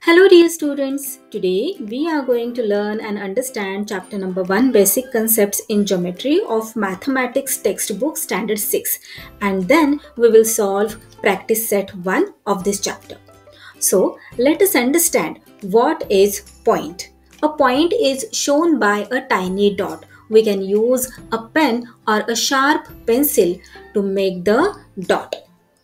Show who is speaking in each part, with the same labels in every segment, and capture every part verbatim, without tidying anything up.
Speaker 1: Hello, dear students. Today we are going to learn and understand chapter number one, Basic Concepts in Geometry of Mathematics Textbook Standard six, and then we will solve practice set one of this chapter. So, let us understand what is point. A point is shown by a tiny dot. We can use a pen or a sharp pencil to make the dot.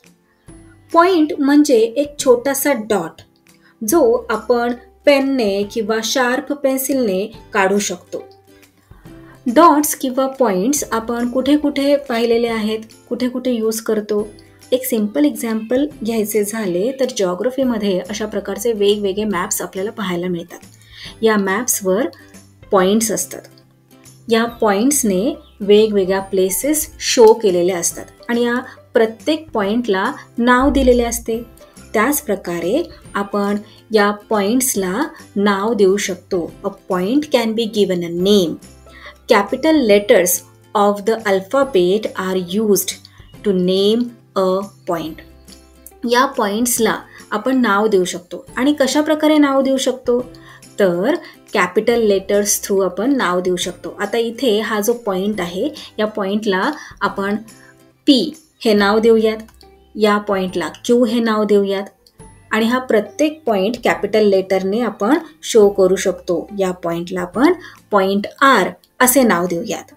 Speaker 1: Point म्हणजे एक छोटासा dot जो आपण पेनने किंवा sharp पेन्सिलने काढू शकतो. डॉट्स किंवा पॉइंट्स आपण कुठे कुठे पाहिलेले आहेत, कुठे कुठे यूज करतो. एक सिंपल एक्झाम्पल घ्यायचे झाले तर जिओग्राफीमध्ये अशा प्रकारचे वेगवेगळे मॅप्स आपल्याला पाहायला मिळतात. या मॅप्सवर पॉइंट्स असतात. या पॉइंट्सने वेगवेगळ्या प्लेसेस शो केलेले असतात आणि या प्रत्येक पॉइंटला नाव दिलेले असते. त्याच प्रकारे आपण या पॉइंट्सला नाव देऊ शकतो. A point can be given a name. Capital letters of the alphabet are used to name a point. या पॉइंट्सला आपण नाव देऊ शकतो आणि कशा प्रकारे नाव देऊ शकतो तर कॅपिटल लेटर्स थ्रू आपण नाव देऊ शकतो. आता इथे हा जो पॉइंट आहे या पॉइंटला आपण पी हे नाव देऊयात, या पॉइंटला क्यू हे नाव देऊयात आणि हा प्रत्येक पॉइंट कॅपिटल लेटरने आपण शो करू शकतो. या पॉइंटला आपण पॉइंट आर असे नाव देऊयात.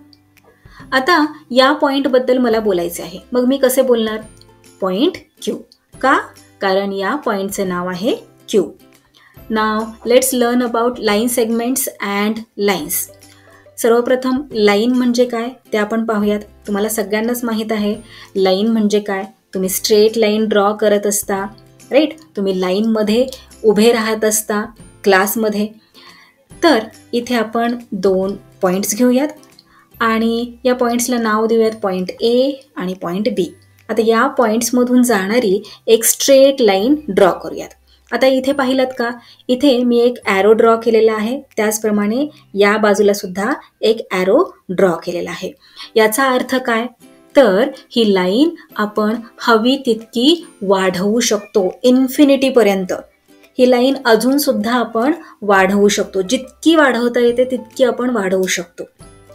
Speaker 1: आता या पॉइंटबद्दल मला बोलायचे आहे. मग मी कसे बोलणार? Point Q. का? कारण या पॉइंटचे नाव आहे क्यू. नाव let's learn about line segments and lines. सर्वप्रथम लाईन म्हणजे काय ते आपण पाहूयात. तुम्हाला सगळ्यांनाच माहीत आहे लाईन म्हणजे काय. तुम्ही स्ट्रेट लाईन ड्रॉ करत असता, राईट. तुम्ही लाईनमध्ये उभे राहत असता क्लासमध्ये. तर इथे आपण दोन पॉईंट्स घेऊयात आणि या पॉईंट्सला नाव देऊयात पॉईंट ए आणि पॉईंट बी. आता या पॉईंट्समधून जाणारी एक स्ट्रेट लाईन ड्रॉ करूयात. आता इथे पाहिलात का, इथे मी एक ॲरो ड्रॉ केलेला आहे. त्याचप्रमाणे या बाजूला सुद्धा एक ॲरो ड्रॉ केलेला आहे. याचा अर्थ काय तर ही लाईन आपण हवी तितकी वाढवू शकतो इन्फिनिटीपर्यंत. ही लाईन अजून सुद्धा आपण वाढवू शकतो. जितकी वाढवता येते तितकी आपण वाढवू शकतो.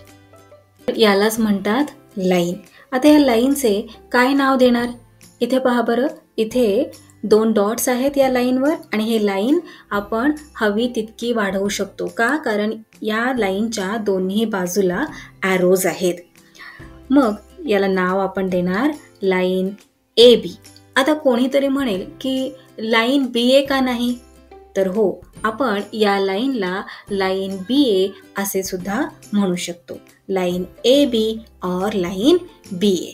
Speaker 1: यालाच म्हणतात लाईन. आता या लाईनचे काय नाव देणार? इथे पहा बरं, इथे दोन डॉट्स आहेत या लाईनवर आणि हे लाईन आपण हवी तितकी वाढवू शकतो. का? कारण या लाईनच्या दोन्ही बाजूला ॲरोज आहेत. मग याला नाव आपण देणार लाईन ए बी. आता कोणीतरी म्हणेल की लाईन बी ए का नाही? तर हो, आपण या लाईनला लाईन बी ए असे सुद्धा म्हणू शकतो. लाईन ए बी और लाईन बी ए.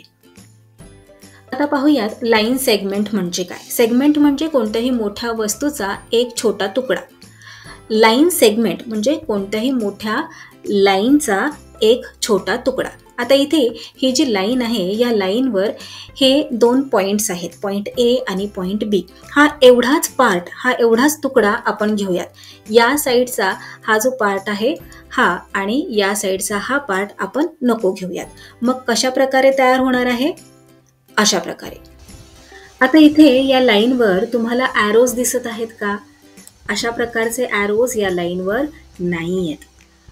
Speaker 1: आता पाहूयात लाईन सेगमेंट म्हणजे काय. सेगमेंट म्हणजे कोणत्याही मोठ्या वस्तूचा एक छोटा तुकडा. लाईन सेगमेंट म्हणजे कोणत्याही मोठ्या लाईनचा एक छोटा तुकडा. आता इथे ही जी लाईन आहे या लाईनवर हे दोन पॉईंट्स आहेत, पॉईंट ए आणि पॉईंट बी. हा एवढाच पार्ट, हा एवढाच तुकडा आपण घेऊयात. या साईडचा हा जो पार्ट आहे हा आणि या साईडचा हा पार्ट आपण नको घेऊयात. मग कशा प्रकारे तयार होणार आहे? अशा प्रकारे. आता इथे या लाईनवर तुम्हाला ॲरोज दिसत आहेत का? अशा प्रकारचे ॲरोज या लाईनवर नाही आहेत.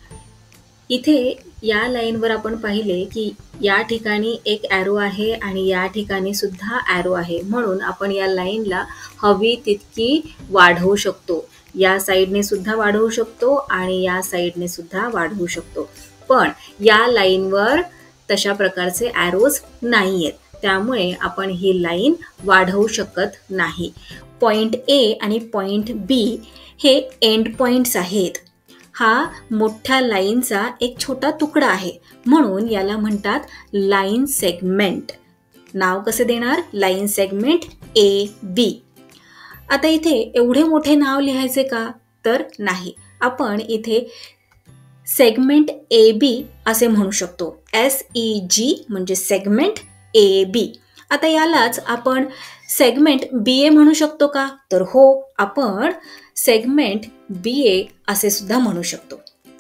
Speaker 1: इथे या लाईनवर आपण पाहिले की या ठिकाणी एक ॲरो आहे आणि या ठिकाणी सुद्धा ॲरो आहे. म्हणून आपण या लाईनला हवी तितकी वाढवू शकतो. या साईडने सुद्धा वाढवू शकतो आणि या साईडने सुद्धा वाढवू शकतो. पण या लाईनवर तशा प्रकारचे ॲरोज नाही आहेत. त्यामुळे आपण ही लाईन वाढवू शकत नाही. पॉईंट ए आणि पॉईंट बी हे एंड पॉईंट्स आहेत. हा मोठ्या लाईनचा एक छोटा तुकडा आहे म्हणून याला म्हणतात लाईन सेगमेंट. नाव कसे देणार? Line segment A B. आता इथे एवढे मोठे नाव लिहायचे का? तर नाही. आपण इथे सेगमेंट ए बी असे म्हणू शकतो. एस ई जी म्हणजे सेगमेंट ए बी. आता यालाच आपण सेगमेंट बी ए म्हणू शकतो का? तर हो, आपण सेगमेंट बी ए असे सुद्धा म्हणू शकतो.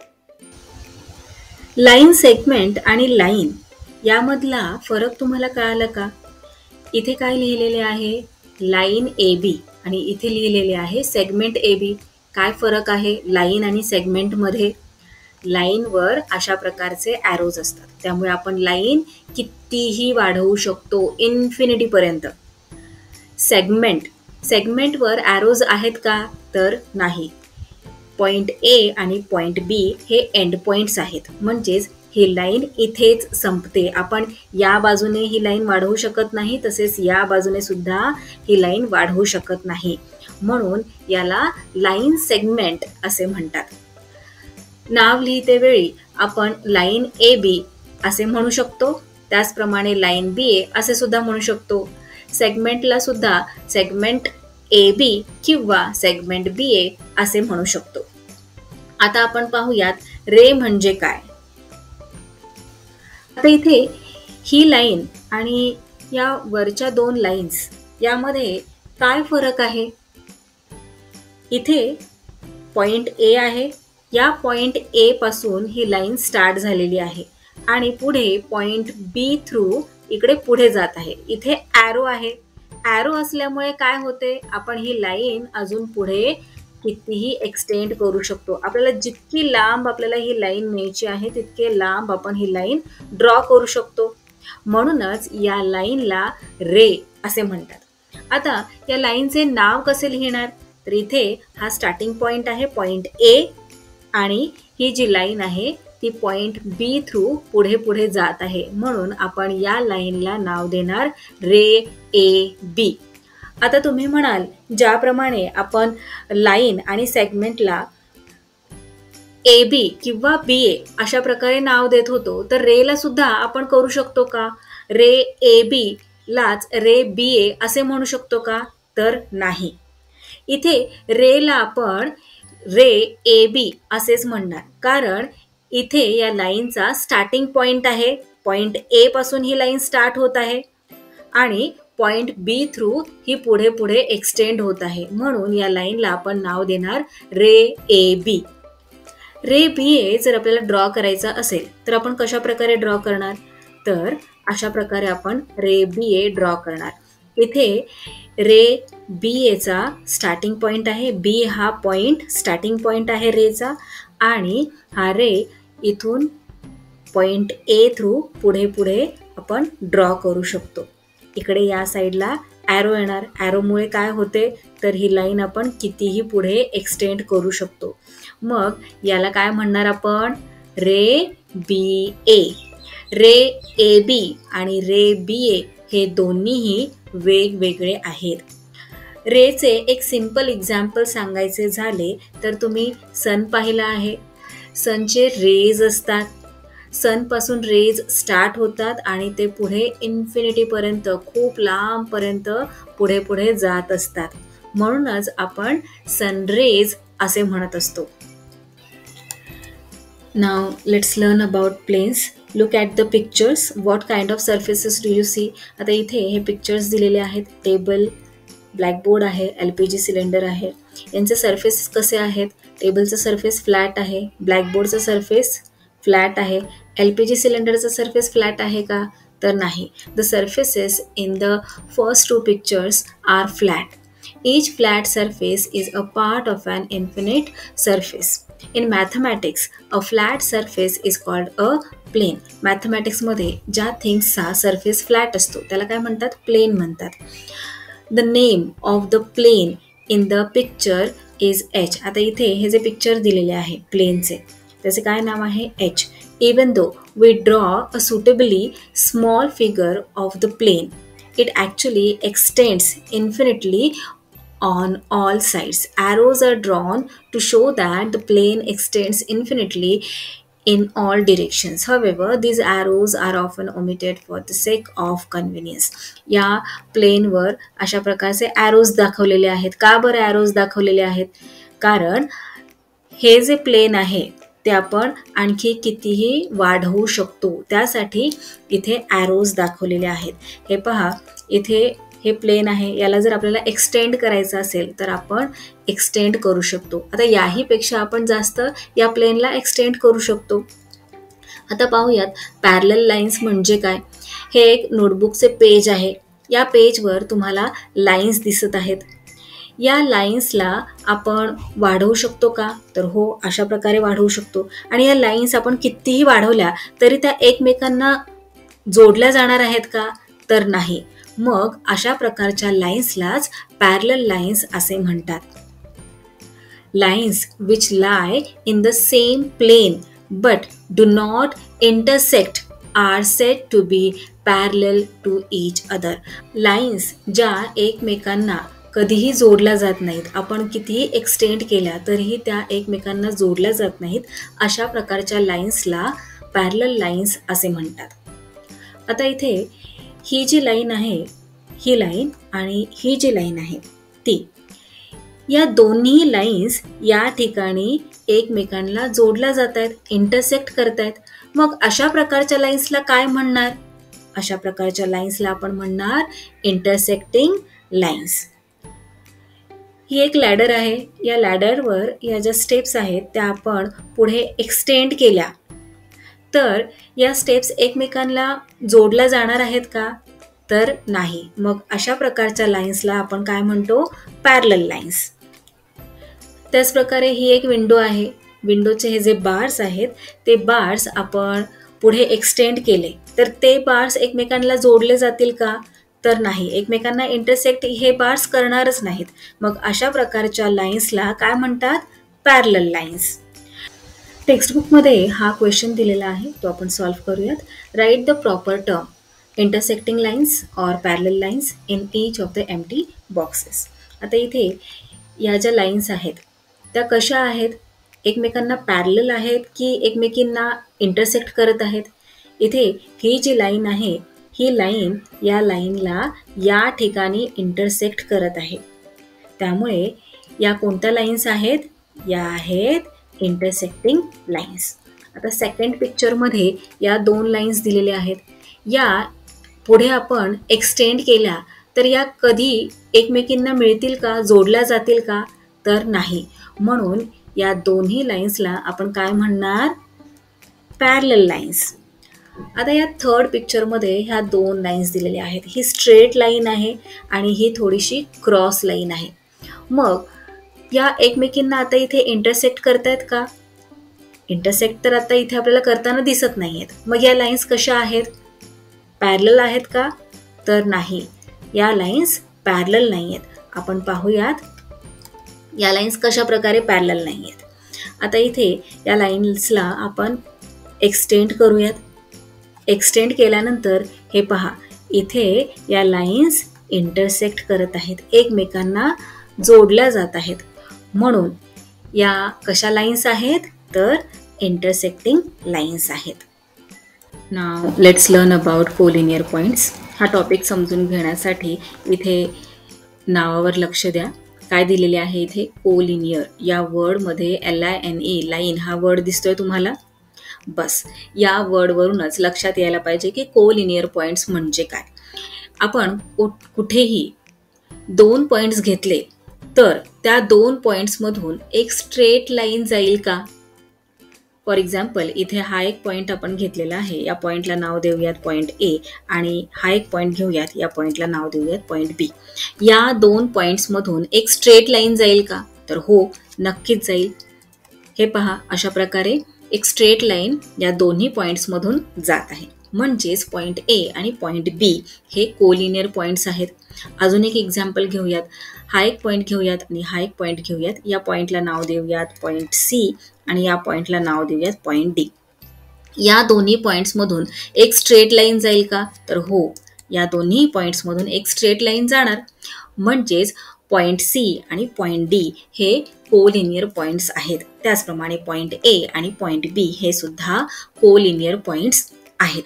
Speaker 1: लाईन सेगमेंट आणि लाईन यामधला फरक तुम्हाला कळाला का? इथे काय लिहिलेले आहे? लाईन ए बी आणि इथे लिहिलेले आहे सेगमेंट ए बी. काय फरक आहे लाईन आणि सेगमेंटमध्ये? लाईनवर अशा प्रकारचे ॲरोज असतात, त्यामुळे आपण लाईन कितीही वाढवू शकतो इन्फिनिटीपर्यंत. सेगमेंट सेगमेंटवर ॲरोज आहेत का? तर नाही. पॉईंट ए आणि पॉईंट बी हे एंड पॉईंट्स आहेत, म्हणजेच ही लाईन इथेच संपते. आपण या बाजूने ही लाईन वाढवू शकत नाही, तसेच या बाजूने सुद्धा ही लाईन वाढवू शकत नाही. म्हणून याला लाईन सेगमेंट असे म्हणतात. नाव लिहिते वेळी आपण लाईन ए बी असे म्हणू शकतो, त्याचप्रमाणे लाईन बी ए असे सुद्धा म्हणू शकतो. सेगमेंटला सुद्धा सेगमेंट ए बी किंवा सेगमेंट बी ए असे म्हणू शकतो. आता आपण पाहूयात रे म्हणजे काय. आता इथे ही लाईन आणि या वरच्या दोन लाईन्स यामध्ये काय फरक आहे? इथे पॉइंट ए आहे, या पॉइंट ए पासून ही लाईन स्टार्ट झालेली आहे आणि पुढे पॉइंट बी थ्रू इकडे पुढे जात आहे. इथे ॲरो आहे. ॲरो असल्यामुळे काय होते, आपण ही लाईन अजून पुढे कितीही एक्सटेंड करू शकतो. आपल्याला जितकी लांब आपल्याला ही लाईन न्यायची आहे तितके लांब आपण ही लाईन ड्रॉ करू शकतो. म्हणूनच या लाईनला रे असे म्हणतात. आता या लाईनचे नाव कसे लिहिणार? तर इथे हा स्टार्टिंग पॉइंट आहे पॉइंट ए आणि ही जी लाईन आहे ती पॉइंट बी थ्रू पुढे पुढे जात आहे, म्हणून आपण या लाईनला नाव देणार रे ए बी. आता तुम्ही म्हणाल ज्याप्रमाणे आपण लाईन आणि सेगमेंटला ए बी किंवा बी ए अशा प्रकारे नाव देत होतो, तर रेला सुद्धा आपण करू शकतो का? रे ए बी लाच रे बी ए असे म्हणू शकतो का? तर नाही. इथे रेला आपण रे ए बी असेच म्हणणार, कारण इथे या लाईनचा स्टार्टिंग पॉइंट आहे. पॉइंट ए पासून ही लाईन स्टार्ट होत आहे आणि पॉइंट बी थ्रू ही पुढे पुढे एक्सटेंड होत आहे, म्हणून या लाईनला आपण नाव देणार रे ए बी. रे बी ए जर आपल्याला ड्रॉ करायचा असेल तर आपण कशा प्रकारे ड्रॉ करणार? तर अशा प्रकारे आपण रे बी ए ड्रॉ करणार. इथे रे बी एचा स्टार्टिंग पॉइंट आहे, बी हा पॉइंट स्टार्टिंग पॉइंट आहे रेचा, आणि हा रे इथून पॉइंट ए थ्रू पुढे पुढे आपण ड्रॉ करू शकतो. इकडे या साईडला ॲरो येणार. ॲरोमुळे काय होते, तर ही लाईन आपण कितीही पुढे एक्सटेंड करू शकतो. मग याला काय म्हणणार आपण? रे बी ए. रे ए बी आणि रे बी ए हे दोन्हीही वेगवेगळे आहेत. रेचे एक सिंपल एक्झाम्पल सांगायचे झाले तर तुम्ही सन पाहिला आहे. सनचे रेज असतात. सनपासून रेज स्टार्ट होतात आणि ते पुढे इन्फिनिटीपर्यंत खूप लांबपर्यंत पुढे पुढे जात असतात, म्हणूनच आपण सनरेज असे म्हणत असतो. Now let's learn about planes. Look at the pictures. What kind of surfaces do you see? आता इथे हे पिक्चर्स दिलेले आहेत. टेबल, ब्लॅकबोर्ड आहे, एल पी जी सिलेंडर आहे. यांचे सरफेस कसे आहेत? टेबलचं सरफेस फ्लॅट आहे, ब्लॅकबोर्डचं सरफेस फ्लॅट आहे. एल पी जी सिलेंडरचं सरफेस फ्लॅट आहे का? तर नाही. The surfaces in the first two pictures are flat. Each flat surface is a part of an infinite surface. In mathematics, a flat surface is called a plane. Mathematics मध्ये ज्या थिंग्सचा surface flat असतो त्याला काय म्हणतात? Plain म्हणतात. The name of the plane in the picture is H. आता इथे हे जे पिक्चर दिलेले आहे प्लेनचे, त्याचे काय नाव आहे? H. Even though we draw a suitably small figure of the plane, it actually extends infinitely on all sides. Arrows are drawn to show that the plane extends infinitely in all directions. However, these arrows are often omitted for the sake of convenience. या प्लेनवर अशा प्रकारचे arrows दाखवलेले आहेत. का बरं arrows दाखवलेले आहेत? कारण हे जे प्लेन आहे ते आपण आणखी कितीही वाढवू शकतो, त्यासाठी इथे arrows दाखवलेले आहेत. हे पहा, इथे हे प्लेन आहे, याला जर आपल्याला एक्सटेंड करायचं असेल तर आपण एक्सटेंड करू शकतो. आता याहीपेक्षा आपण जास्त या प्लेनला एक्सटेंड करू शकतो. आता पाहूयात पॅरलल लाईन्स म्हणजे काय. हे एक नोटबुकचे पेज आहे. या पेजवर तुम्हाला लाईन्स दिसत आहेत. या लाईन्सला आपण वाढवू शकतो का? तर हो, अशा प्रकारे वाढवू शकतो. आणि या लाईन्स आपण कितीही वाढवल्या तरी त्या एकमेकांना जोडल्या जाणार आहेत का? तर नाही. मग अशा प्रकारच्या लाईन्सलाच पॅरलल लाईन्स असे म्हणतात. Lines which lie in the same plane but do not intersect are said to be parallel to each other. Lines ज्या एकमेकांना कधीही जोडल्या जात नाहीत, आपण कितीही एक्सटेंड केल्या तरीही त्या एकमेकांना जोडल्या जात नाहीत, अशा प्रकारच्या लाईन्सला पॅरलल लाईन्स असे म्हणतात. आता इथे ही जी लाईन आहे, ही लाईन आणि ही जी लाईन आहे ती, या दोन्ही लाईन्स या ठिकाणी एकमेकांना जोडल्या जात आहेत, इंटरसेक्ट करत आहेत. मग अशा प्रकारच्या लाईन्सला काय म्हणणार? अशा प्रकारच्या लाईन्सला आपण म्हणणार इंटरसेक्टिंग लाईन्स. ही एक लॅडर आहे. या लॅडरवर या ज्या स्टेप्स आहेत त्या आपण पुढे एक्सटेंड केल्या तर या स्टेप्स एकमेकांना जोडल्या जाणार आहेत का? तर नाही. मग अशा प्रकारच्या लाईन्सला आपण काय म्हणतो? Parallel lines. त्याचप्रकारे ही एक विंडो आहे. विंडोचे हे जे बार्स आहेत ते बार्स आपण पुढे एक्सटेंड केले तर ते बार्स एकमेकांना जोडले जातील का? तर नाही. एकमेकांना इंटरसेक्ट हे बार्स करणारच नाहीत. मग अशा प्रकारच्या लाईन्सला काय म्हणतात? Parallel lines. टेक्स्टबुकमध्ये हा क्वेश्चन दिलेला आहे, तो आपण सॉल्व्ह करूयात. Write the proper term intersecting lines or parallel lines in each of the empty boxes. आता इथे या ज्या लाईन्स आहेत त्या कशा आहेत? एकमेकांना पॅरलल आहेत की एकमेकींना इंटरसेक्ट करत आहेत? इथे ही जी लाईन आहे ही लाईन या लाईनला या ठिकाणी इंटरसेक्ट करत आहे. त्यामुळे या कोणत्या लाईन्स आहेत? या आहेत इंटरसेक्टिंग लाईन्स. आता सेकंड पिक्चरमध्ये या दोन लाईन्स दिलेल्या आहेत. या पुढे आपण एक्सटेंड केल्या तर या कधी एकमेकींना मिळतील का? जोडल्या जातील का? तर नाही. म्हणून या दोन्ही लाईन्सला आपण काय म्हणणार? Parallel lines. आता या थर्ड पिक्चरमध्ये ह्या दोन लाईन्स दिलेल्या आहेत. ही स्ट्रेट लाईन आहे आणि ही थोडीशी क्रॉस लाईन आहे. मग या एकमेकींना आता इथे इंटरसेक्ट करतायत का? इंटरसेक्ट तर आता इथे आपल्याला करताना दिसत नाही आहेत. मग या लाईन्स कशा आहेत? पॅरलल आहेत का? तर नाही. या लाईन्स पॅरलल नाही आहेत. आपण पाहूयात या लाईन्स कशा प्रकारे पॅरलल नाही आहेत. आता इथे या लाईन्सला आपण एक्सटेंड करूयात. एक्सटेंड केल्यानंतर हे पहा, इथे या लाईन्स इंटरसेक्ट करत आहेत, एकमेकांना जोडल्या जात आहेत. म्हणून या कशा लाईन्स आहेत? तर इंटरसेक्टिंग लाईन्स आहेत. नाव let's learn about collinear points. हा टॉपिक समजून घेण्यासाठी इथे नावावर लक्ष द्या. काय दिलेले आहे इथे? कोलिनियर. या वर्डमध्ये L I N E line हा वर्ड दिसतोय तुम्हाला? बस या वर्डवरूनच लक्षात यायला पाहिजे की कोलिनियर पॉईंट्स म्हणजे काय. आपण कुठेही दोन पॉईंट्स घेतले तर त्या दोन पॉईंट्समधून एक स्ट्रेट लाईन जाईल का? फॉर एक्झाम्पल इथे हा एक पॉईंट आपण घेतलेला आहे. या पॉईंटला नाव देऊयात पॉईंट ए आणि हा एक पॉईंट घेऊयात, या पॉईंटला नाव देऊयात पॉईंट बी. या दोन पॉईंट्समधून एक स्ट्रेट लाईन जाईल का? तर हो, नक्कीच जाईल. हे पहा, अशा प्रकारे एक स्ट्रेट लाईन या दोन्ही पॉईंट्समधून जात आहे. म्हणजेच पॉईंट ए आणि पॉईंट बी हे कोलिनियर पॉईंट्स आहेत. अजून एक एक्झाम्पल घेऊयात. हा एक पॉईंट घेऊयात आणि हा एक पॉईंट घेऊयात. या पॉईंटला नाव देऊयात पॉईंट सी आणि या पॉईंटला नाव देऊयात पॉईंट डी. या दोन्ही पॉईंट्समधून एक स्ट्रेट लाईन जाईल का? तर हो, या दोन्ही पॉईंट्समधून एक स्ट्रेट लाईन जाणार. म्हणजेच पॉईंट सी आणि पॉईंट डी हे कोलिनियर पॉईंट्स आहेत. त्याचप्रमाणे पॉईंट ए आणि पॉईंट बी हे सुद्धा कोलिनियर पॉईंट्स आहेत.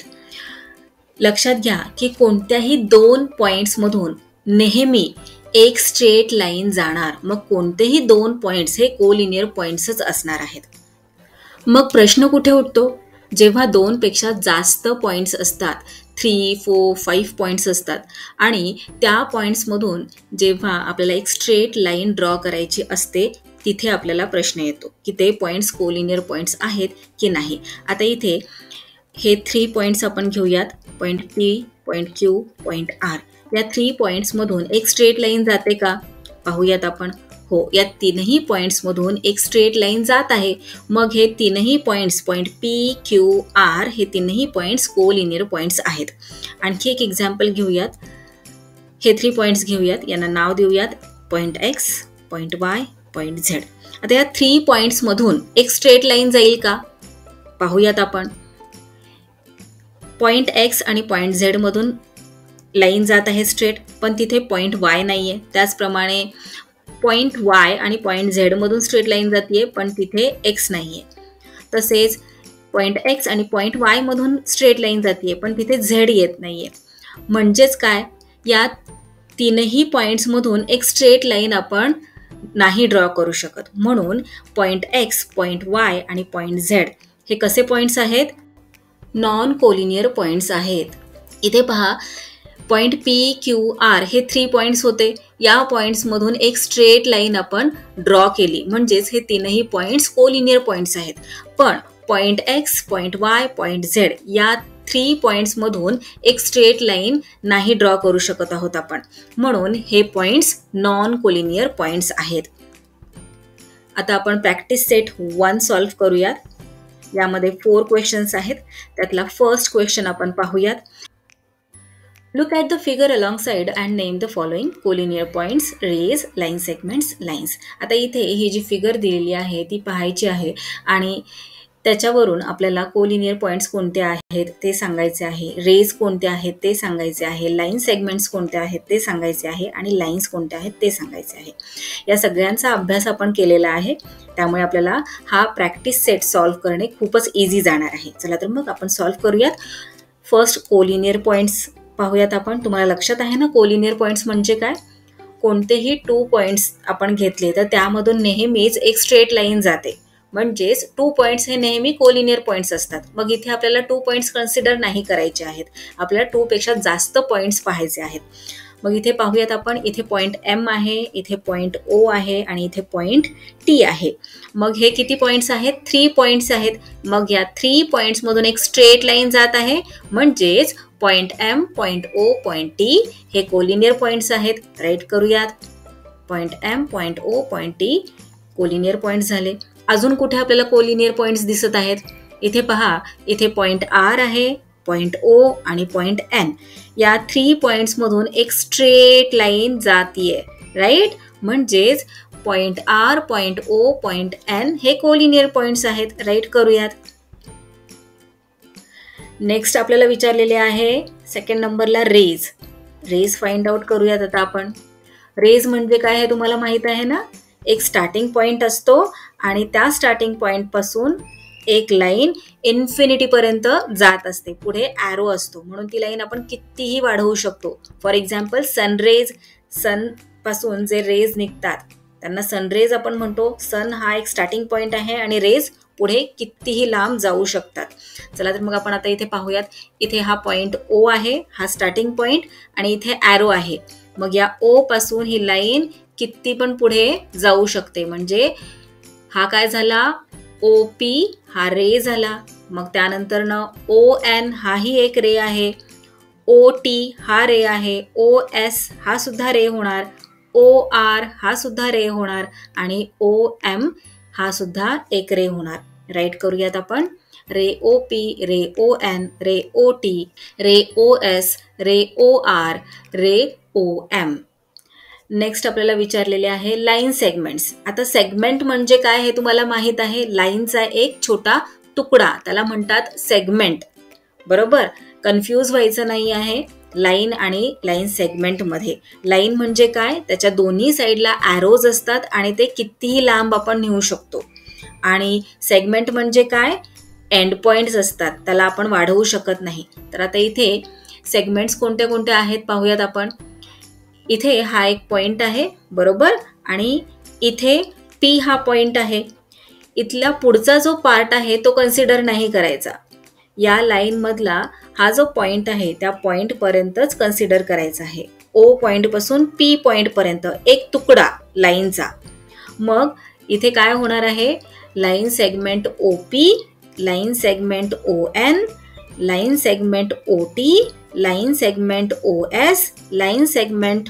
Speaker 1: लक्षात घ्या की कोणत्याही दोन पॉईंट्समधून नेहमी एक स्ट्रेट लाईन जाणार. मग कोणतेही दोन पॉईंट्स हे कोलिनियर पॉईंट्सच असणार आहेत. मग प्रश्न कुठे उठतो? जेव्हा दोन पेक्षा जास्त पॉईंट्स असतात, थ्री फोर फाईव्ह पॉईंट्स असतात आणि त्या पॉईंट्समधून जेव्हा आपल्याला एक स्ट्रेट लाईन ड्रॉ करायची असते तिथे आपल्याला प्रश्न येतो की ते पॉईंट्स कोलिनियर पॉईंट्स आहेत की नाही. आता इथे हे थ्री पॉईंट्स आपण घेऊयात. Point P, point Q, point R. या थ्री पॉईंट्समधून एक स्ट्रेट लाईन जाते का? पाहूयात आपण. हो, या तीनही पॉईंट्समधून एक स्ट्रेट लाईन जात आहे. मग हे तीनही points, point P, Q, R हे तीनही पॉईंट्स कोलिनियर पॉईंट्स आहेत. आणखी एक एक्झाम्पल घेऊयात. हे थ्री पॉईंट्स घेऊयात, यांना नाव देऊयात point X, point Y, point Z. आता या थ्री पॉईंट्समधून एक स्ट्रेट लाईन जाईल का पाहूयात आपण. पॉईंट एक्स आणि पॉईंट झेड मधून लाईन जात आहे स्ट्रेट, पण तिथे पॉईंट वाय नाहीये. त्याचप्रमाणे पॉईंट वाय आणि पॉईंट झेड मधून स्ट्रेट लाईन जातीये, पण तिथे एक्स नाहीये. तसेच पॉईंट एक्स आणि पॉईंट वाय मधून स्ट्रेट लाईन जातीये, पण तिथे झेड येत नाहीये. म्हणजेच काय, या तीनही पॉईंट्समधून एक स्ट्रेट लाईन आपण नाही ड्रॉ करू शकत. म्हणून पॉईंट एक्स, पॉईंट वाय आणि पॉईंट झेड हे कसे पॉईंट्स आहेत? नॉन कोलिनियर पॉईंट्स आहेत. इथे पहा, पॉईंट पी, क्यू, आर हे थ्री पॉईंट्स होते. या पॉईंट्समधून एक स्ट्रेट लाईन आपण ड्रॉ केली, म्हणजेच हे तीनही पॉईंट्स कोलिनियर पॉईंट्स आहेत. पण point X, point Y, point Z या थ्री पॉईंट्समधून एक स्ट्रेट लाईन नाही ड्रॉ करू शकत आहोत आपण. म्हणून हे पॉईंट्स नॉन कोलिनियर पॉईंट्स आहेत. आता आपण प्रॅक्टिस सेट वन सॉल्व्ह करूयात. यामध्ये फोर क्वेश्चन्स आहेत. त्यातला फर्स्ट क्वेश्चन आपण पाहूयात. Look at the figure alongside and name the following collinear points, rays, line segments, lines. आता इथे ही जी फिगर दिलेली आहे ती पाहायची आहे आणि त्याच्यावरून आपल्याला कोलिनियर पॉईंट्स कोणते आहेत ते सांगायचे आहे, रेज कोणते आहेत ते सांगायचे आहे, लाईन सेगमेंट्स कोणते आहेत ते सांगायचे आहे आणि लाईन्स कोणते आहेत ते सांगायचे आहे. या सगळ्यांचा अभ्यास आपण केलेला आहे, त्यामुळे आपल्याला हा प्रॅक्टिस सेट सॉल्व्ह करणे खूपच इझी जाणार आहे. चला तर मग आपण सॉल्व्ह करूयात. फर्स्ट कोलिनियर पॉईंट्स पाहूयात आपण. तुम्हाला लक्षात आहे ना कोलिनियर पॉईंट्स म्हणजे काय? कोणतेही टू पॉईंट्स आपण घेतले तर त्यामधून नेहमीच एक स्ट्रेट लाईन जाते, म्हणजेच टू पॉईंट्स हे नेहमी कोलिनियर पॉईंट्स असतात. मग इथे आपल्याला टू पॉईंट्स कन्सिडर नाही करायचे आहेत, आपल्याला टू पेक्षा जास्त पॉईंट्स पाहायचे आहेत. मग इथे पाहूयात आपण. इथे पॉईंट एम आहे, इथे पॉईंट ओ आहे आणि इथे पॉईंट टी आहे. मग हे किती पॉईंट्स आहेत? थ्री पॉईंट्स आहेत. मग या थ्री पॉईंट्समधून एक स्ट्रेट लाईन जात आहे, म्हणजेच point M, point O, point T हे कोलिनियर पॉईंट्स आहेत. राईट करूयात. Point M, point O, point T collinear points झाले. अजून कुठे आपल्याला कोलिनियर पॉईंट्स दिसत आहेत? इथे पहा, इथे पॉईंट आर आहे, पॉईंट ओ आणि पॉईंट एन. या थ्री पॉईंट्समधून एक स्ट्रेट लाईन जातीये. राईट, म्हणजेच point R, point O, point N हे कोलिनियर पॉईंट्स आहेत. राईट करूयात. नेक्स्ट आपल्याला विचारलेले आहे सेकंड नंबरला रेज. रेज फाइंड आउट करूयात आता आपण. रेज म्हणजे काय हे तुम्हाला माहित आहे ना? एक स्टार्टिंग पॉइंट असतो आणि त्या स्टार्टिंग पॉइंट पासून एक लाईन इन्फिनिटी पर्यंत जात असते, पुढे ॲरो असतो, म्हणून ती लाईन आपण कितीही वाढवू शकतो. फॉर एक्झाम्पल सनरेज, सन पासून जे रेज निघतात त्यांना सनरेज आपण म्हणतो. सन हा एक स्टार्टिंग पॉइंट आहे आणि रेज पुढे कितीही लांब जाऊ शकतात. चला तर मग आपण आता इथे पाहूयात. इथे हा पॉइंट ओ आहे, हा स्टार्टिंग पॉइंट, आणि इथे ॲरो आहे. मग या ओ पासून ही लाईन किती पण पुढे जाऊ शकते, म्हणजे हा काय झाला? ओ पी हा रे झाला. मग त्यानंतर न ओ एन हाही एक रे आहे, ओ टी हा रे आहे, ओ एस हा सुद्धा रे होणार, ओ आर हा सुद्धा रे होणार आणि ओ एम हा सुद्धा एक रे होणार. राईट करूयात आपण. Ray O P, ray O N, ray O T, ray O S, ray O R, ray O M. Next आपल्याला विचारलेले आहे लाईन सेगमेंट्स. आता सेगमेंट म्हणजे काय हे तुम्हाला माहित आहे. लाईनचा एक छोटा तुकडा, त्याला म्हणतात सेगमेंट. बरोबर, कन्फ्यूज व्हायचं नाही आहे लाईन आणि लाईन सेगमेंटमध्ये. लाईन म्हणजे काय? त्याच्या दोन्ही साईडला ॲरोज असतात आणि ते कितीही लांब आपण नेऊ शकतो. आणि सेगमेंट म्हणजे काय? एंड पॉइंट्स असतात, त्याला आपण वाढवू शकत नाही. तर आता इथे सेगमेंट्स कोणत्या कोणत्या आहेत पाहूयात आपण. इथे हा एक पॉइंट आहे, बरोबर, आणि इथे पी हा पॉइंट आहे. इथला पुढचा जो पार्ट आहे तो कन्सिडर नाही करायचा. या लाईन मधला हा जो पॉइंट आहे त्या पॉइंट पर्यंतच कन्सिडर करायचा आहे. ओ पॉइंट पासून पी पॉइंट पर्यंत एक तुकडा लाईनचा. मग इथे काय होणार आहे? Line segment O P, line segment O N, line segment O T, line segment O S, line segment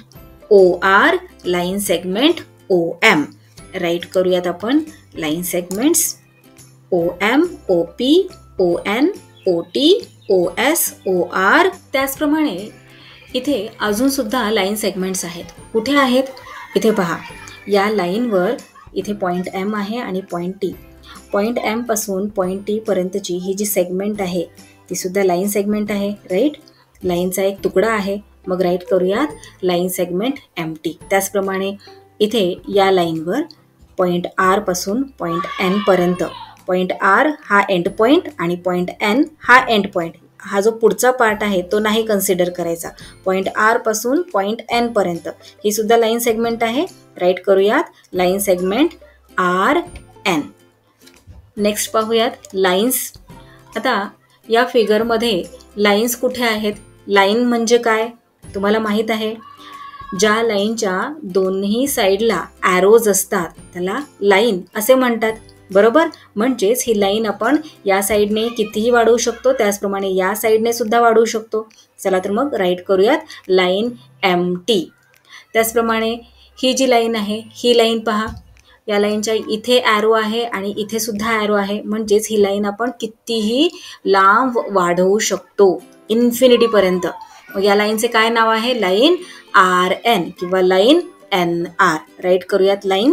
Speaker 1: O R, line segment O M. Write करूयात आपण line segments O M, O P, O N, O T, O S, O R. त्याचप्रमाणे इथे अजून सुद्धा line segments आहेत. कुठे आहेत? इथे पहा, या लाईनवर इथे पॉईंट एम आहे आणि पॉईंट टी. पॉईंट एम पासून पॉईंट टी पर्यंतची ही जी सेगमेंट आहे ती सुद्धा लाईन सेगमेंट आहे. राईट, लाईनचा एक तुकडा आहे. मग राईट करूयात लाईन सेगमेंट एम टी. त्याचप्रमाणे इथे या लाईनवर पॉईंट आर पासून पॉईंट एन पर्यंत, पॉईंट आर हा एंड पॉईंट आणि पॉईंट एन हा एंड पॉईंट, हा जो पुढचा पार्ट आहे तो नाही कन्सिडर करायचा. पॉईंट आर पासून पॉईंट एन पर्यंत ही सुद्धा लाईन सेगमेंट आहे. राईट करूयात line segment R N. Next पाहूयात लाईन्स. आता या फिगरमध्ये लाईन्स कुठे आहेत? लाईन म्हणजे काय तुम्हाला माहीत आहे? ज्या लाईनच्या दोन्ही साईडला ॲरोज असतात त्याला लाईन असे म्हणतात. बरोबर, म्हणजेच ही लाईन आपण या साईडने कितीही वाढवू शकतो, त्याचप्रमाणे या साईडने सुद्धा वाढवू शकतो. चला तर मग राईट करूयात लाईन एम टी. त्याचप्रमाणे ही जी लाईन आहे ही लाईन पहा, या लाईनच्या इथे ॲरो आहे आणि इथे सुद्धा ॲरो आहे, म्हणजेच ही लाईन आपण कितीही लांब वाढवू शकतो इन्फिनिटीपर्यंत. मग या लाईनचे काय नाव आहे? लाईन आर एन किंवा लाईन एन आर. राईट करूयात लाईन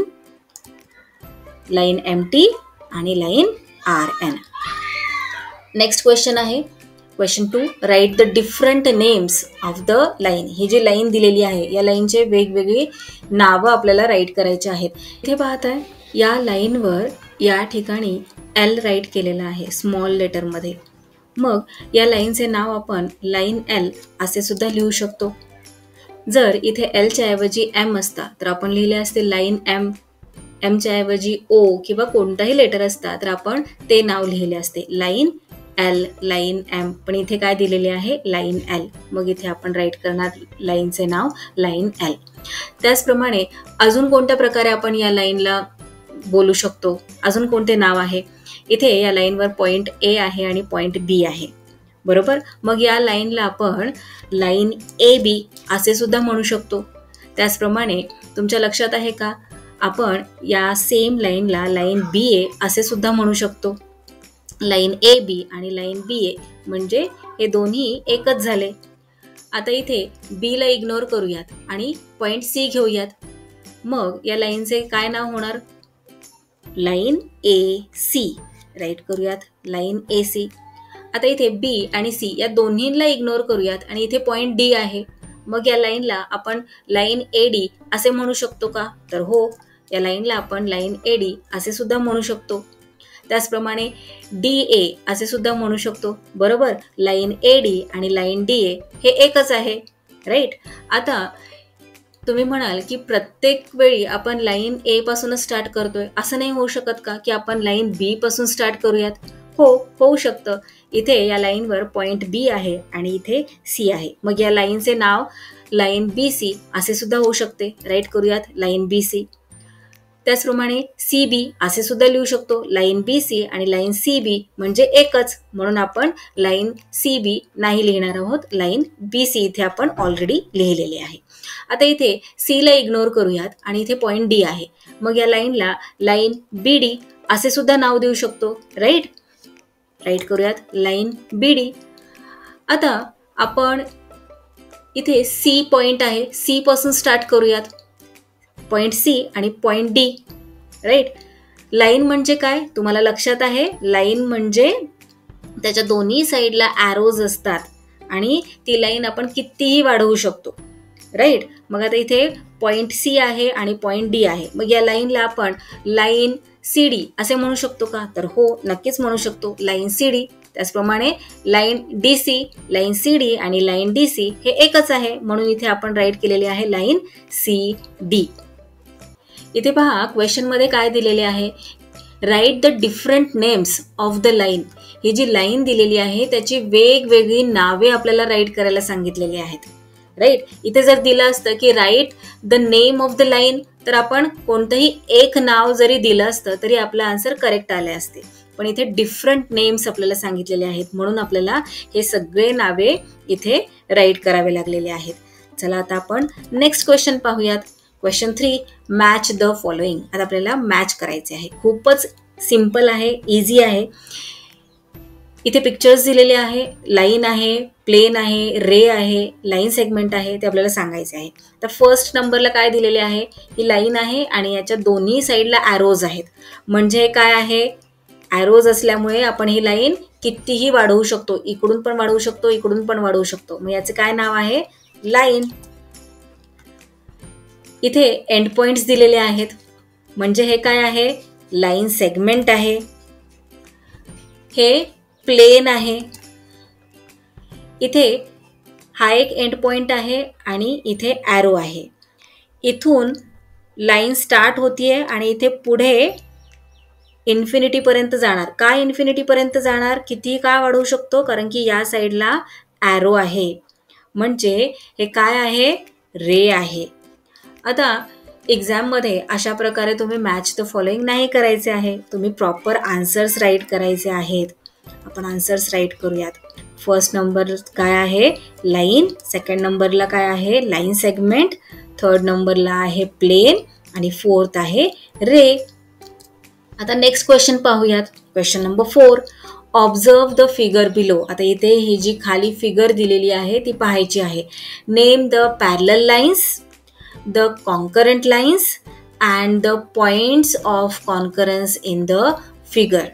Speaker 1: लाईन एम टी आणि line R N. Next question आहे question two. Write the different names of the line. ही जी लाईन दिलेली आहे या लाईनचे वेगवेगळी नावं आपल्याला राईट करायची आहेत. इथे पाहताय या लाईनवर या ठिकाणी एल राईट केलेलं आहे स्मॉल लेटरमध्ये. मग या लाईनचे नाव आपण लाईन एल असे सुद्धा लिहू शकतो. जर इथे एलच्या ऐवजी एम असता तर आपण लिहिले असते लाईन एम. एमच्या ऐवजी ओ किंवा कोणताही लेटर असता तर आपण ते नाव लिहिले असते लाईन एल, लाईन एम. पण इथे काय दिलेले आहे? Line L. मग इथे आपण राईट करणार लाईनचे नाव लाईन एल. त्याचप्रमाणे अजून कोणत्या प्रकारे आपण या लाईनला बोलू शकतो? अजून कोणते नाव आहे? इथे या लाईनवर पॉईंट ए आहे आणि पॉईंट बी आहे. बरोबर, मग या लाईनला आपण लाईन ए बी असे सुद्धा म्हणू शकतो. त्याचप्रमाणे तुमच्या लक्षात आहे का, आपण या सेम लाईनला लाईन बी ए असे सुद्धा म्हणू शकतो. लाईन ए बी आणि लाईन बी ए म्हणजे हे दोन्ही एकच झाले. आता इथे बी ला इग्नोर करूयात आणि पॉईंट सी घेऊयात. मग या लाईनचे काय नाव होणार? Line A C. राईट करूयात लाईन ए सी. आता इथे बी आणि सी या दोन्हींना इग्नोर करूयात आणि इथे पॉईंट डी आहे. मग या लाईनला आपण लाईन ए डी असे म्हणू शकतो का? तर हो, या लाईनला आपण लाईन ए डी असे सुद्धा म्हणू शकतो. त्याचप्रमाणे डी ए असे सुद्धा म्हणू शकतो. बरोबर, लाईन ए डी आणि लाईन डी ए हे एकच आहे. राईट. आता तुम्ही म्हणाल की प्रत्येक वेळी आपण लाईन ए पासूनच स्टार्ट करतोय, असं नाही होऊ शकत का की आपण लाईन बी पासून स्टार्ट करूयात? हो, होऊ शकतं. इथे या लाईनवर पॉईंट बी आहे आणि इथे सी आहे. मग या लाईनचे नाव लाईन बी सी असे सुद्धा होऊ शकते. राईट करूयात लाईन बी सी. त्याचप्रमाणे सी बी असे सुद्धा लिहू शकतो. लाईन बी सी आणि लाईन सी बी म्हणजे एकच, म्हणून आपण लाईन सी बी नाही लिहिणार आहोत, लाईन बी सी इथे आपण ऑलरेडी लिहिलेले आहे. आता इथे सी ला इग्नोर करूयात आणि इथे पॉईंट डी आहे. मग या लाईनला लाईन बी डी असे सुद्धा नाव देऊ शकतो. राईट. राईट करूयात लाईन बी डी. आता आपण इथे सी पॉईंट आहे, सी पासून स्टार्ट करूयात. पॉईंट सी आणि पॉईंट डी. राईट. लाईन म्हणजे काय तुम्हाला लक्षात आहे? लाईन म्हणजे त्याच्या दोन्ही साईडला ॲरोज असतात आणि ती लाईन आपण कितीही वाढवू शकतो. राईट. मग आता इथे पॉईंट सी आहे आणि पॉईंट डी आहे. मग या लाईनला आपण लाईन सी डी असे म्हणू शकतो का? तर हो, नक्कीच म्हणू शकतो, लाईन सी डी. त्याचप्रमाणे line D C, line C D आणि लाईन डी सी हे एकच आहे, म्हणून इथे आपण राईट केलेले आहे लाईन सी डी. इथे पहा क्वेश्चनमध्ये काय दिलेले आहे? Write the different names of the line. ही जी लाईन दिलेली आहे त्याची वेगवेगळी नावे आपल्याला राईट करायला सांगितलेली आहेत. राईट. इथे जर दिलं असतं की write the name of the line तर आपण कोणतंही एक नाव जरी दिलं असतं तरी आपलं आन्सर करेक्ट आले असते. पण इथे डिफरंट नेम्स आपल्याला सांगितलेले आहेत, म्हणून आपल्याला हे सगळे नावे इथे राईट करावे लागलेले आहेत. चला आता आपण नेक्स्ट क्वेश्चन पाहूयात. Question three, match the following. आता आपल्याला मॅच करायचे आहे. खूपच सिंपल आहे, इझी आहे. इथे पिक्चर्स दिलेले आहे, लाईन आहे, प्लेन आहे, रे आहे, लाईन सेगमेंट आहे, ते आपल्याला सांगायचे आहे. तर फर्स्ट नंबरला काय दिलेले आहे, ही लाईन आहे आणि याच्या दोन्ही साईडला ॲरोज आहेत. म्हणजे काय आहे, ॲरोज असल्यामुळे आपण ही लाईन कितीही वाढवू शकतो, इकडून पण वाढवू शकतो, इकडून पण वाढवू शकतो. मग याचे काय नाव आहे, लाईन. इथे एंड पॉइंट्स दिलेले आहेत, म्हणजे हे काय आहे, लाईन सेगमेंट आहे. हे प्लेन आहे. इथे हा एक एंड पॉइंट आहे आणि इथे ॲरो आहे. इथून लाईन स्टार्ट होतीये आणि इथे पुढे इन्फिनिटीपर्यंत जाणार. काय इन्फिनिटीपर्यंत जाणार, किती काय वाढवू शकतो, कारण की या साईडला ॲरो आहे. म्हणजे हे काय आहे, रे आहे. आता एक्झाममध्ये अशा प्रकारे तुम्ही मॅच द फॉलोइंग नाही करायचे आहे. तुम्ही प्रॉपर आन्सर्स राईट करायचे आहेत. आपण आन्सर्स राईट करूयात. फर्स्ट नंबर काय आहे, लाईन. सेकंड नंबरला काय आहे, लाईन सेगमेंट. थर्ड नंबरला आहे प्लेन आणि फोर्थ आहे रे. आता नेक्स्ट क्वेश्चन पाहूयात. Question number four, observe the figure below. आता इथे ही जी खाली फिगर दिलेली आहे ती पाहायची आहे. Name the parallel lines, the concurrent lines and the points of concurrence in the figure.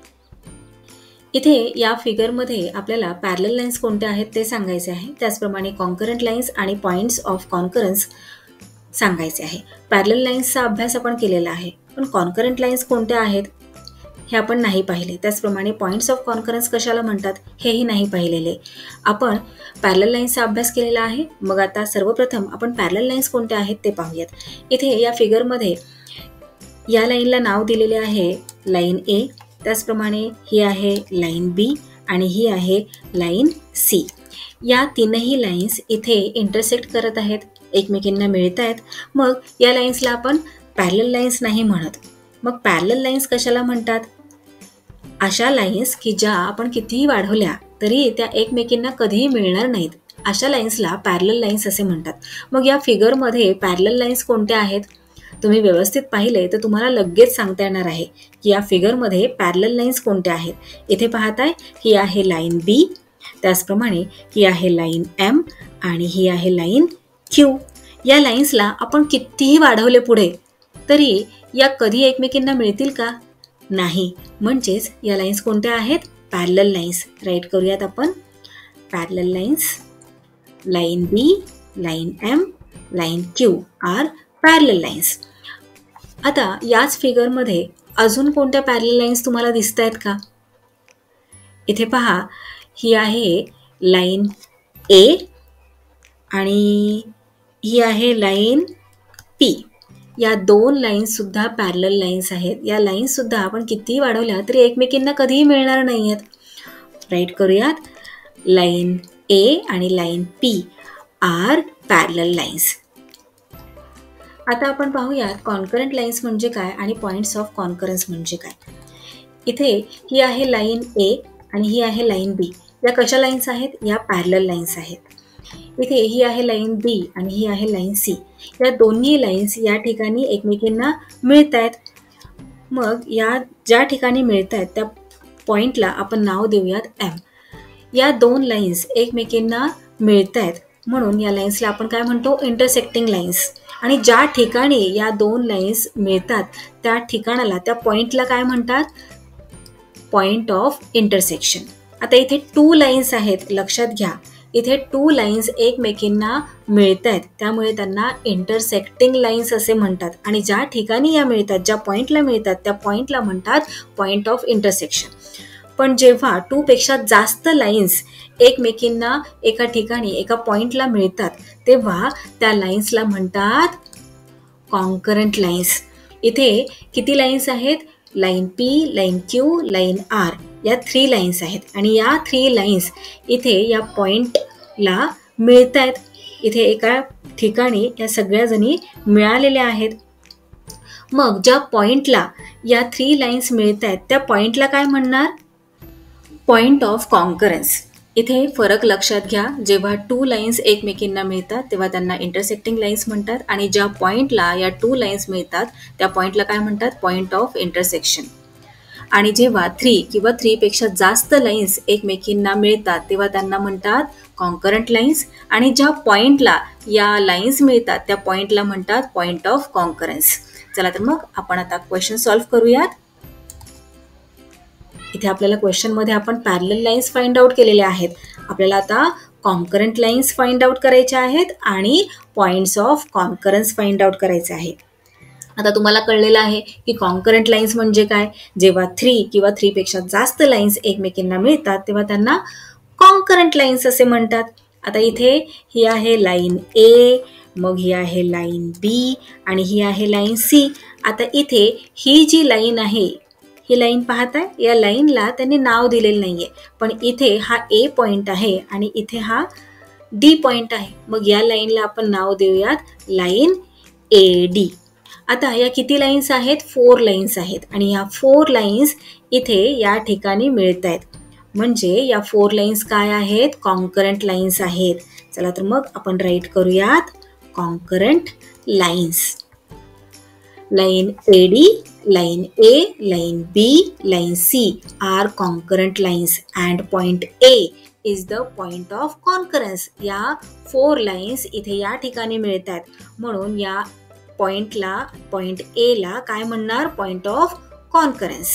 Speaker 1: इथे या फिगरमध्ये आपल्याला पॅरलल लाईन्स कोणत्या आहेत ते सांगायचे आहे. त्याचप्रमाणे कॉन्करंट लाईन्स आणि पॉइंट्स ऑफ कॉन्करन्स सांगायचे आहे. पॅरलल लाईन्सचा अभ्यास आपण केलेला आहे, पण कॉन्करंट लाईन्स कोणत्या आहेत हे आपण नाही पाहिले. त्याचप्रमाणे पॉइंट्स ऑफ कॉन्करन्स कशाला म्हणतात हेही नाही पाहिलेले. आपण पॅरलल लाईन्सचा अभ्यास केलेला आहे. मग आता सर्वप्रथम आपण पॅरलल लाईन्स कोणत्या आहेत ते पाहूयात. इथे या फिगरमध्ये या लाईनला नाव दिलेले आहे लाईन ए. त्याचप्रमाणे ही आहे लाईन बी आणि ही आहे लाईन सी. या तीनही लाईन्स इथे इंटरसेक्ट करत आहेत, एकमेकींना मिळत आहेत. मग या लाईन्सला आपण पॅरलल लाईन्स नाही म्हणत. मग पॅरलल लाईन्स कशाला म्हणतात, अशा लाईन्स की ज्या आपण कितीही वाढवल्या तरी त्या एकमेकींना कधीही मिळणार नाहीत, अशा लाईन्सला पॅरलल लाईन्स असे म्हणतात. मग या फिगरमध्ये पॅरलल लाईन्स कोणत्या आहेत तुम्ही व्यवस्थित पाहिले तर तुम्हाला लगेच सांगता येणार आहे की या फिगरमध्ये पॅरलल लाईन्स कोणत्या आहेत. इथे पाहताय ही आहे लाईन बी, त्याचप्रमाणे ही आहे लाईन एम आणि ही आहे लाईन क्यू. या लाईन्सला आपण कितीही वाढवले पुढे तरी या कधी एकमेकींना मिळतील का, नाही. म्हणजेच या लाईन्स कोणत्या आहेत, पॅरलल लाईन्स. राईट करूयात आपण. Parallel lines, line B, line M, line Q R parallel lines. आता याच फिगरमध्ये अजून कोणत्या पॅरलल लाईन्स तुम्हाला दिसत आहेत का. इथे पहा, ही आहे लाईन ए आणि ही आहे लाईन पी. या दोन लाईन्स सुद्धा पॅरलल लाईन्स आहेत. या लाईन्स सुद्धा आपण कितीही वाढवल्या तरी एकमेकींना कधीही मिळणार नाही आहेत. राईट करूयात. लाईन ए आणि line P R parallel lines. आता आपण पाहूयात कॉन्करंट लाईन्स म्हणजे काय आणि पॉइंट्स ऑफ कॉन्करन्स म्हणजे काय. इथे ही आहे लाईन ए आणि ही आहे लाईन बी. या कशा लाईन्स आहेत, या पॅरलल लाईन्स आहेत. इथे ही आहे लाईन बी आणि ही आहे लाईन सी. या दोन्ही लाईन्स या ठिकाणी एकमेकींना मिळत आहेत. मग या ज्या ठिकाणी मिळत आहेत त्या पॉइंटला आपण नाव देऊयात एम. या दोन लाईन्स एकमेकींना मिळत आहेत म्हणून या लाईन्सला आपण काय म्हणतो, इंटरसेक्टिंग लाईन्स. आणि ज्या ठिकाणी या दोन लाईन्स मिळतात त्या ठिकाणाला, त्या पॉइंटला काय म्हणतात, पॉइंट ऑफ इंटरसेक्शन. आता इथे टू लाईन्स आहेत, लक्षात घ्या. इथे टू लाईन्स एकमेकींना मिळत आहेत त्यामुळे त्यांना इंटरसेक्टिंग लाईन्स असे म्हणतात. आणि ज्या ठिकाणी या मिळतात, ज्या पॉइंटला मिळतात त्या पॉइंटला म्हणतात पॉइंट ऑफ इंटरसेक्शन. पण जेव्हा टू पेक्षा जास्त लाईन्स एकमेकींना एका ठिकाणी एका पॉइंटला मिळतात तेव्हा त्या लाईन्सला म्हणतात कॉन्करंट लाईन्स. इथे किती लाईन्स आहेत, line P, line Q, line R, या थ्री लाईन्स आहेत. आणि या थ्री लाईन्स इथे या पॉइंटला मिळत आहेत. इथे एका ठिकाणी या सगळ्या जणी मिळालेल्या आहेत. मग ज्या पॉइंटला या थ्री लाईन्स मिळत आहेत त्या पॉइंटला काय म्हणणार, पॉइंट ऑफ कॉन्करन्स. इथे फरक लक्षात घ्या, जेव्हा टू लाईन्स एकमेकींना मिळतात तेव्हा त्यांना इंटरसेक्टिंग लाईन्स म्हणतात आणि ज्या पॉईंटला या टू लाईन्स मिळतात त्या पॉईंटला काय म्हणतात, पॉईंट ऑफ इंटरसेक्शन. आणि जेव्हा थ्री किंवा थ्रीपेक्षा जास्त लाईन्स एकमेकींना मिळतात तेव्हा त्यांना म्हणतात कॉन्करंट लाईन्स आणि ज्या पॉईंटला या लाईन्स मिळतात त्या पॉईंटला म्हणतात पॉईंट ऑफ कॉन्करन्स. चला तर मग आपण आता क्वेश्चन सॉल्व्ह करूयात. इथे आपल्याला क्वेश्चनमध्ये आपण पॅरलल लाईन्स फाइंड आउट केलेल्या आहेत. आपल्याला आता कॉन्करंट लाईन्स फाइंड आउट करायच्या आहेत आणि points of concurrence find out करायचे आहे. आता तुम्हाला कळलेलं आहे की कॉन्करंट लाईन्स म्हणजे काय, जेव्हा थ्री किंवा थ्रीपेक्षा जास्त लाईन्स एकमेकींना मिळतात तेव्हा त्यांना कॉन्करंट लाईन्स असे म्हणतात. आता इथे ही आहे लाईन ए, मग ही आहे लाईन बी आणि ही आहे लाईन सी. आता इथे ही जी लाईन आहे, ही लाईन पाहताय, या लाईनला त्यांनी नाव दिलेलं नाहीये, पण इथे हा ए पॉइंट आहे आणि इथे हा डी पॉइंट आहे. मग या लाईनला आपण नाव देऊयात लाईन ए डी. आता या किती लाईन्स आहेत, फोर लाईन्स आहेत आणि या फोर लाईन्स इथे या ठिकाणी मिळत आहेत. म्हणजे या फोर लाईन्स काय आहेत, कॉन्करंट लाईन्स आहेत. चला तर मग आपण राईट करूयात concurrent lines. Line A D, line A, line B, line C are concurrent lines and point A is the point of concurrence. या फोर लाईन्स इथे या ठिकाणी मिळतात म्हणून या पॉइंटला, पॉइंट A ला काय म्हणणार, पॉइंट ऑफ कॉन्करन्स.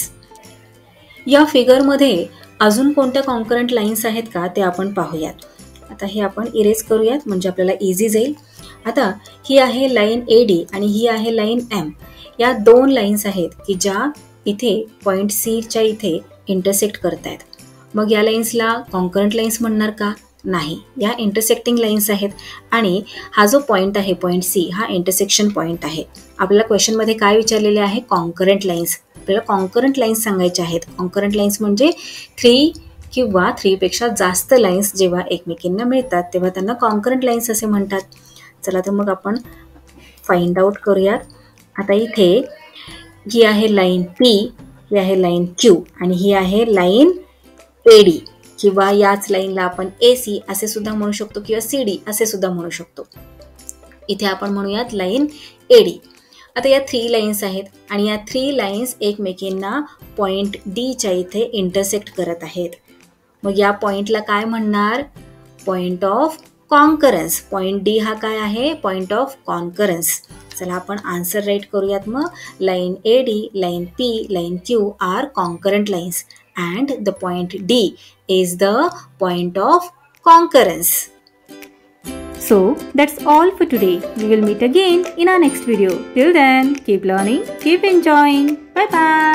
Speaker 1: या फिगरमध्ये अजून कोणत्या कॉन्करंट लाईन्स आहेत का ते आपण पाहूयात. आता हे आपण इरेज करूयात म्हणजे आपल्याला इझी जाईल. आता ही आहे लाईन ए डी आणि ही आहे लाईन एम. या दोन लाईन्स आहेत की ज्या इथे पॉईंट सीच्या इथे इंटरसेक्ट करत आहेत. मग या लाईन्सला कॉन्करंट लाईन्स म्हणणार का, नाही, या इंटरसेक्टिंग लाईन्स आहेत आणि हा जो पॉईंट आहे पॉईंट सी हा इंटरसेक्शन पॉईंट आहे. आपल्याला क्वेश्चनमध्ये काय विचारलेले आहे, कॉन्करंट लाईन्स. आपल्याला कॉन्करंट लाईन्स सांगायचे आहेत. कॉन्करंट लाईन्स म्हणजे थ्री किंवा थ्रीपेक्षा जास्त लाईन्स जेव्हा एकमेकींना मिळतात तेव्हा त्यांना कॉन्करंट लाईन्स असे म्हणतात. चला तर मग आपण फाइंड आउट करूयात. आता इथे ही आहे लाईन पी, ही आहे लाईन क्यू आणि ही आहे लाईन ए डी किंवा याच लाईनला आपण ए सी असे सुद्धा म्हणू शकतो किंवा सी डी असे सुद्धा म्हणू शकतो. इथे आपण म्हणूयात लाईन ए डी. आता या थ्री लाईन्स आहेत आणि या थ्री लाईन्स एकमेकींना पॉईंट डीच्या इथे इंटरसेक्ट करत आहेत. मग या पॉईंटला काय म्हणणार, point of concurrence. Point D हा काय आहे, पॉईंट ऑफ कॉन्करन्स. चला आपण आन्सर राईट करूयात. मग line A D, line P, line Q R concurrent lines and the point D is the point of concurrence.
Speaker 2: So that's all for today. We will meet again in our next video. Till then, keep learning, keep enjoying. Bye bye.